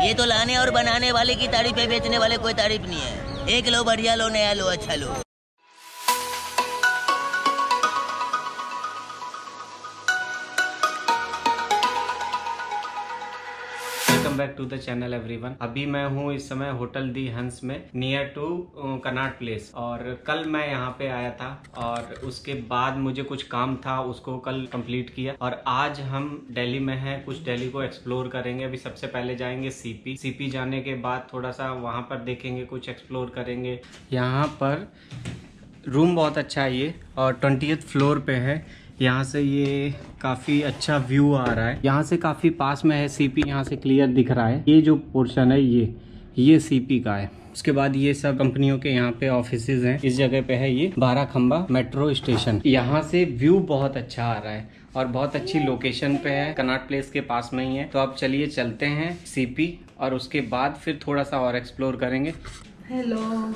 ये तो लाने और बनाने वाले की तारीफ है, बेचने वाले कोई तारीफ नहीं है। एक लो, बढ़िया लो, नया लो, अच्छा लो। Welcome back to the channel everyone. अभी मैं हूँ इस समय होटल दी हंस में, नियर टू कनॉट प्लेस। और कल मैं यहाँ पे आया था और उसके बाद मुझे कुछ काम था, उसको कल कंप्लीट किया। और आज हम दिल्ली में हैं, कुछ दिल्ली को एक्सप्लोर करेंगे। अभी सबसे पहले जाएंगे सीपी जाने के बाद थोड़ा सा वहाँ पर देखेंगे, कुछ एक्सप्लोर करेंगे। यहाँ पर रूम बहुत अच्छा है ये, और 20th फ्लोर पे है। यहाँ से ये काफ़ी अच्छा व्यू आ रहा है, यहाँ से काफ़ी पास में है सीपी, यहाँ से क्लियर दिख रहा है। ये जो पोर्शन है ये सीपी का है। उसके बाद ये सब कंपनियों के यहाँ पे ऑफिसेज हैं। इस जगह पे है ये 12 खंबा मेट्रो स्टेशन। यहाँ से व्यू बहुत अच्छा आ रहा है और बहुत अच्छी लोकेशन पे है, कनॉट प्लेस के पास में ही है। तो अब चलिए चलते हैं सीपी, और उसके बाद फिर थोड़ा सा और एक्सप्लोर करेंगे। हेलो,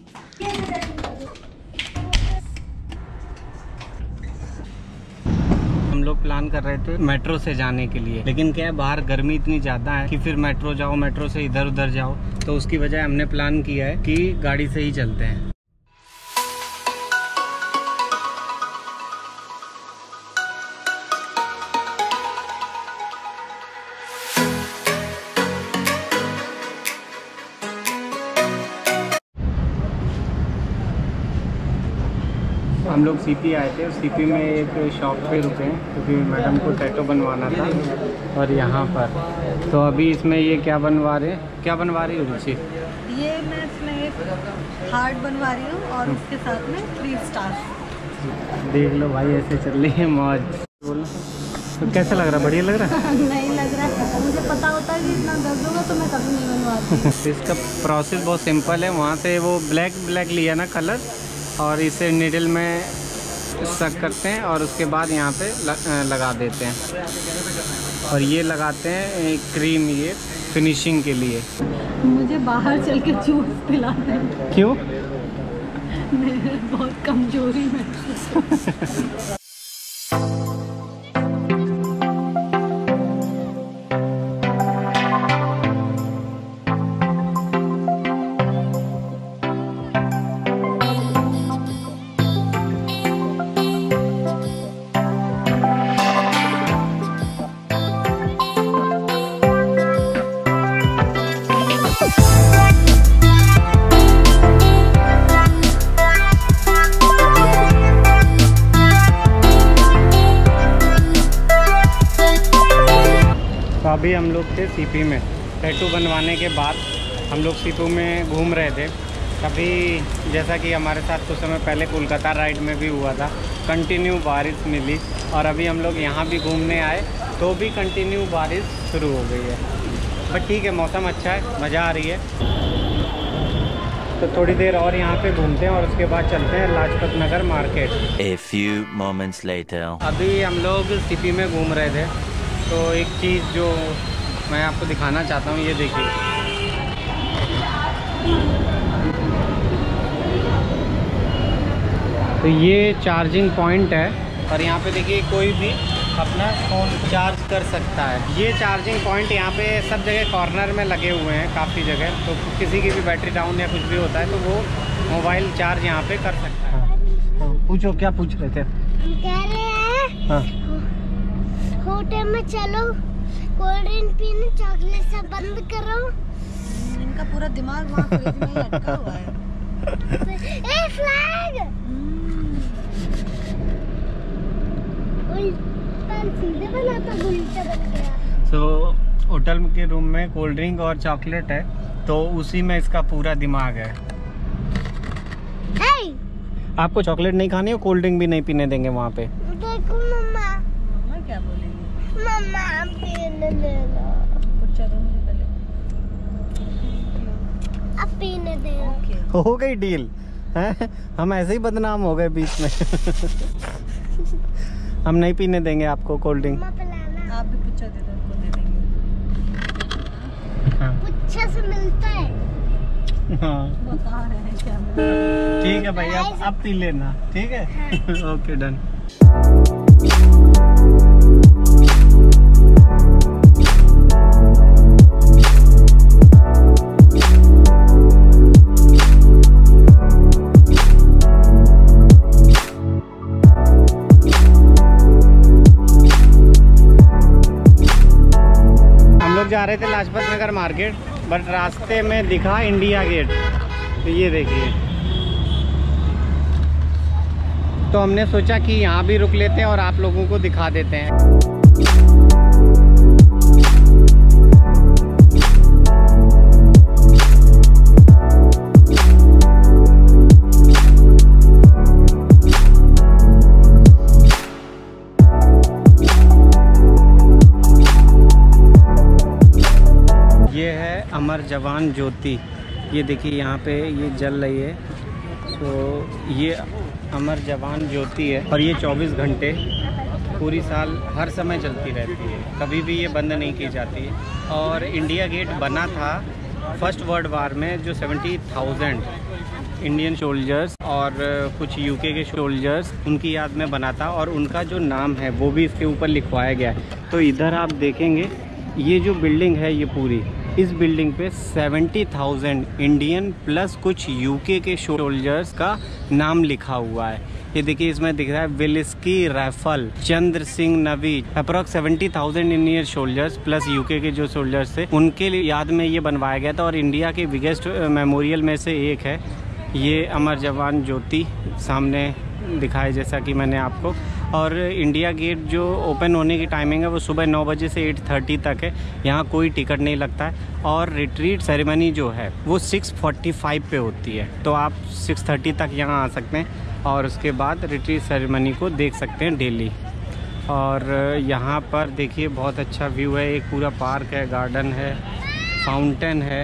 हम लोग प्लान कर रहे थे मेट्रो से जाने के लिए, लेकिन क्या है बाहर गर्मी इतनी ज़्यादा है कि फिर मेट्रो जाओ, मेट्रो से इधर उधर जाओ, तो उसकी बजाय हमने प्लान किया है कि गाड़ी से ही चलते हैं। हम लोग सीपी आए थे, सीपी में एक शॉप पे रुके हैं क्योंकि मैडम को टैटू बनवाना था। और यहाँ पर तो अभी इसमें ये क्या बनवा रहे हो रुचि? ये मैं इसमें एक हार्ट बनवा रही हूँ और उसके साथ में 3 स्टार। देख लो भाई, ऐसे चल रही है मौज। तो कैसा लग रहा है? बढ़िया लग रहा है? नहीं लग रहा है, मुझे पता होता है कि इतना दर्द होगा तो मैं कभी नहीं बनवाती। इसका प्रोसेस बहुत सिंपल है। वहाँ से वो ब्लैक लिया ना कलर, और इसे निडल में सक करते हैं और उसके बाद यहाँ पे लगा देते हैं। और ये लगाते हैं क्रीम, ये फिनिशिंग के लिए। मुझे बाहर चल के जूस पिलाते हैं। क्यों? मेरे बहुत कमजोरी में। अभी हम लोग थे सीपी में, टैटू बनवाने के बाद हम लोग सीपी में घूम रहे थे। अभी जैसा कि हमारे साथ कुछ समय पहले कोलकाता राइड में भी हुआ था, कंटिन्यू बारिश मिली। और अभी हम लोग यहाँ भी घूमने आए तो भी कंटिन्यू बारिश शुरू हो गई है। बट ठीक है, मौसम अच्छा है, मज़ा आ रही है। तो थोड़ी देर और यहाँ पे घूमते हैं और उसके बाद चलते हैं Lajpat Nagar market. A few moments later. अभी हम लोग सीपी में घूम रहे थे, तो एक चीज़ जो मैं आपको दिखाना चाहता हूँ, ये देखिए। तो ये चार्जिंग पॉइंट है और यहाँ पे देखिए कोई भी अपना फ़ोन चार्ज कर सकता है। ये चार्जिंग पॉइंट यहाँ पे सब जगह कॉर्नर में लगे हुए हैं, काफ़ी जगह। तो किसी की भी बैटरी डाउन या कुछ भी होता है तो वो मोबाइल चार्ज यहाँ पे कर सकता है। हाँ, पूछो, क्या पूछ रहे थे? हम कह रहे हैं हाँ, होटल में चलो, कोल्ड ड्रिंक पीने, चॉकलेट सब बंद करो। इनका पूरा दिमाग वहाँ फ्रिज में लटका हुआ है। A flag! उल्टा सीधे बना था, उल्टा बन गया। तो होटल के रूम में कोल्ड ड्रिंक और चॉकलेट है, तो उसी में इसका पूरा दिमाग है। Hey! आपको चॉकलेट नहीं खानी है, कोल्ड ड्रिंक भी नहीं पीने देंगे वहाँ पे। देखो मम्मा, मम्मा क्या बोलेंगी? मम्मा पीने देना, कुछ दो मुझे पहले। अब पीने दे। हो गई डील हैं? हम ऐसे ही बदनाम हो गए बीच में। हम नहीं पीने देंगे आपको कोल्ड ड्रिंक। मम्मा पिलाना। आप भी पुच्छा दे दो, उनको दे देंगे। हाँ। पुच्छा से मिलता है। हाँ, बता रहे हैं क्या। ठीक है भाई, अब पी लेना, ठीक है। Okay, done. रहे थे लाजपत नगर मार्केट, बट रास्ते में दिखा इंडिया गेट। तो ये देखिए, तो हमने सोचा कि यहाँ भी रुक लेते हैं और आप लोगों को दिखा देते हैं। ये है अमर जवान ज्योति, ये देखिए यहाँ पे ये जल रही है। तो ये अमर जवान ज्योति है और ये 24 घंटे पूरी साल हर समय चलती रहती है, कभी भी ये बंद नहीं की जाती है। और इंडिया गेट बना था फर्स्ट वर्ल्ड वार में, जो 70,000 इंडियन सोल्जर्स और कुछ यूके के सोल्जर्स उनकी याद में बना था, और उनका जो नाम है वो भी इसके ऊपर लिखवाया गया है। तो इधर आप देखेंगे ये जो बिल्डिंग है, ये पूरी, इस बिल्डिंग पे 70,000 इंडियन प्लस कुछ यूके के सोल्जर्स का नाम लिखा हुआ है। ये देखिए, इसमें दिख रहा है विलिस्की rifle, Chandra Singh Navi, approx 70,000 Indian soldiers plus UK के जो सोल्जर्स थे उनके याद में ये बनवाया गया था। और इंडिया के बिगेस्ट मेमोरियल में से एक है ये अमर जवान ज्योति, सामने दिखाए जैसा कि मैंने आपको। और इंडिया गेट जो ओपन होने की टाइमिंग है वो सुबह 9 बजे से 8:30 तक है। यहाँ कोई टिकट नहीं लगता है। और रिट्रीट सेरेमनी जो है वो 6:45 पे होती है, तो आप 6:30 तक यहाँ आ सकते हैं और उसके बाद रिट्रीट सेरेमनी को देख सकते हैं डेली। और यहाँ पर देखिए बहुत अच्छा व्यू है, एक पूरा पार्क है, गार्डन है, फाउंटेन है।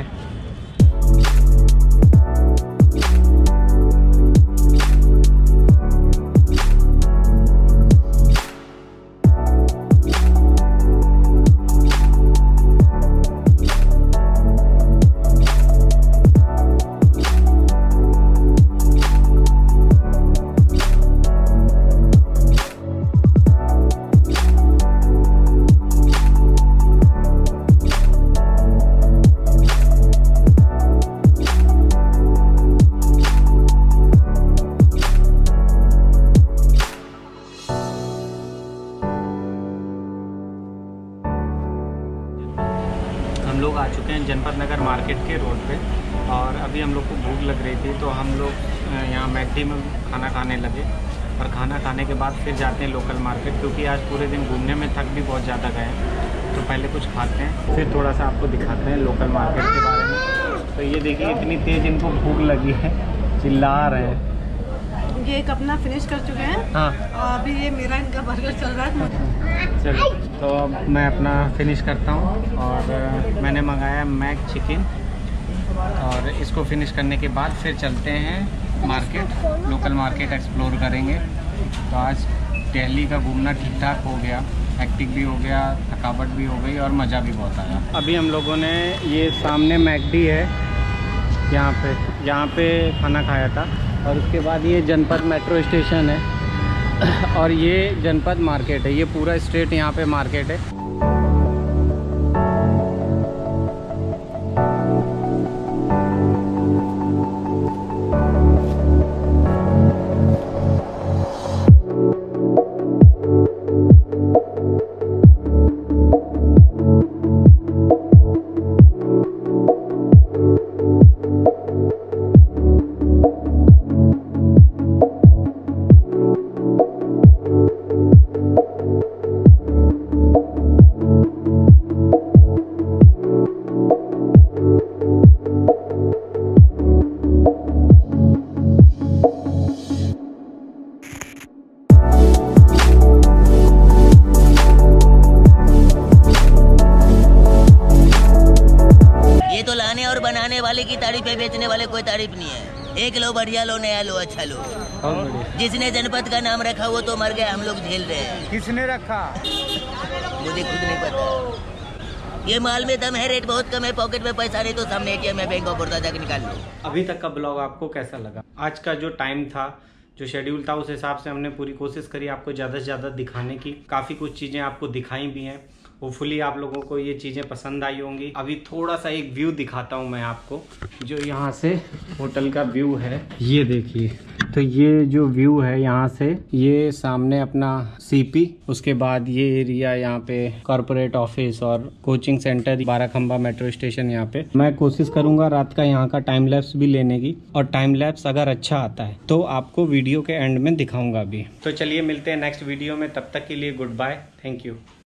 हम लोग आ चुके हैं जनपद नगर मार्केट के रोड पे, और अभी हम लोग को भूख लग रही थी तो हम लोग यहाँ मैकडी में खाना खाने लगे। और खाना खाने के बाद फिर जाते हैं लोकल मार्केट, क्योंकि आज पूरे दिन घूमने में थक भी बहुत ज़्यादा गए हैं। तो पहले कुछ खाते हैं, फिर थोड़ा सा आपको दिखाते हैं लोकल मार्केट के बारे में। तो ये देखिए, इतनी तेज़ इनको भूख लगी है, चिल्ला रहे हैं। ये एक अपना फिनिश कर चुके हैं। हाँ, और अभी ये मेरा इनका बर्गर चल रहा है। चलो, तो अब मैं अपना फिनिश करता हूँ। और मैंने मंगाया मैक चिकन, और इसको फिनिश करने के बाद फिर चलते हैं मार्केट, लोकल मार्केट एक्सप्लोर करेंगे। तो आज दिल्ली का घूमना ठीक ठाक हो गया, हेक्टिक भी हो गया, थकावट भी हो गई और मज़ा भी बहुत आया। अभी हम लोगों ने ये सामने मैकडी है, यहाँ पे खाना खाया था। और उसके बाद ये जनपद मेट्रो स्टेशन है और ये जनपद मार्केट है, ये पूरा स्ट्रेट यहाँ पे मार्केट है। बनाने वाले की तारीफ है, बेचने वाले कोई तारीफ नहीं है। एक लो बढ़िया लो, नया लो, अच्छा लो। जिसने जनपद का नाम रखा वो तो मर गया, हम लोग झेल रहे हैं। किसने रखा मुझे खुद नहीं पता। ये माल में दम है, रेट बहुत कम है, पॉकेट में पैसा नहीं तो सामने एटीएम में बैंक ऑफ बड़ौदा जाके निकाल लो। अभी तक का ब्लॉग आपको कैसा लगा? आज का जो टाइम था, जो शेड्यूल था, उस हिसाब से हमने पूरी कोशिश करी आपको ज़्यादा से ज़्यादा दिखाने की। काफ़ी कुछ चीज़ें आपको दिखाई भी हैं। होपफुली आप लोगों को ये चीज़ें पसंद आई होंगी। अभी थोड़ा सा एक व्यू दिखाता हूँ मैं आपको, जो यहाँ से होटल का व्यू है। ये देखिए, तो ये जो व्यू है यहाँ से, ये सामने अपना सीपी, उसके बाद ये एरिया यहाँ पे कॉर्पोरेट ऑफिस और coaching centre, Barakhamba metro station. यहाँ पे मैं कोशिश करूंगा रात का यहाँ का टाइम लैप्स भी लेने की, और टाइम लैप्स अगर अच्छा आता है तो आपको वीडियो के एंड में दिखाऊंगा भी। तो चलिए मिलते हैं नेक्स्ट वीडियो में, तब तक के लिए गुड बाय, थैंक यू।